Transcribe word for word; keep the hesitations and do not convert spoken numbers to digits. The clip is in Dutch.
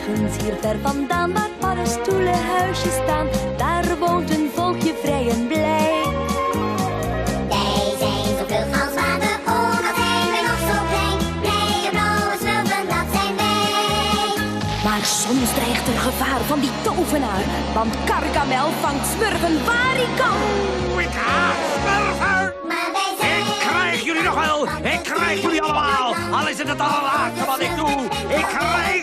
Ergens hier ver vandaan, waar paddenstoelenhuisjes staan, daar woont een volkje vrij en blij. Wij zijn zo vlug als water, oh wat zijn wij nog zo klein. Blije blauwe smurfen, dat zijn wij. Maar soms dreigt er gevaar van die tovenaar, want Gargamel vangt smurfen waar hij kan. Oeh, ik haat smurfen! Maar wij zijn... Ik krijg jullie nog wel! Ik krijg jullie allemaal! Al is het het allerlaatste wat ik doe! Ik krijg